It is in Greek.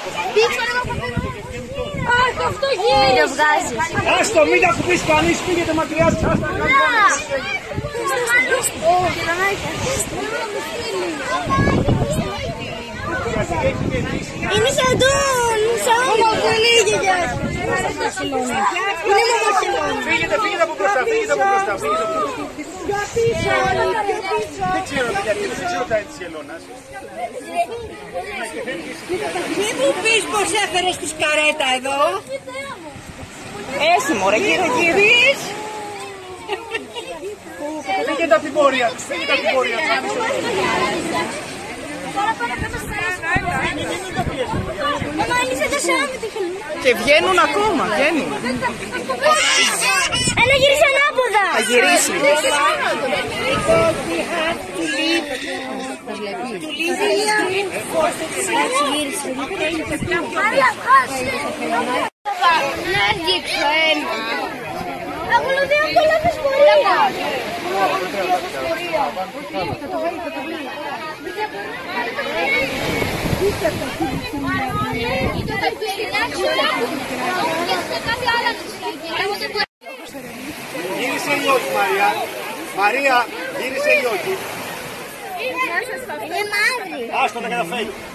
Αχ, αυτό γίνει! Το βγάζεις. Άστο, μην τα κουμπίσει κανείς, φύγετε μακριά σας. Είναι σαν τον Σάμα που λίγε για Φύγετε από μπροστά, φύγετε από μπροστά. Δεν ξέρω γιατί, δεν ξέρω τα της Ελώνας. Μην μου πεις πως έφερες τη σκαρέτα εδώ. Εσύ μωρέ γύρω-γύρις. Φύγετε από την πορεία, φύγετε από την πορεία. Και βγαίνουν ακόμα, βγαίνουν. Έλα γύρισε ανάποδα. Θα γυρίσει. Να δείξω ένα. Ακολουθεί αυτό λάθος πορεία. Γύρισε ή όχι, Μαρία. Μαρία, γύρισε ή όχι. Είναι μαύρη. Άστο τα καταφέρει.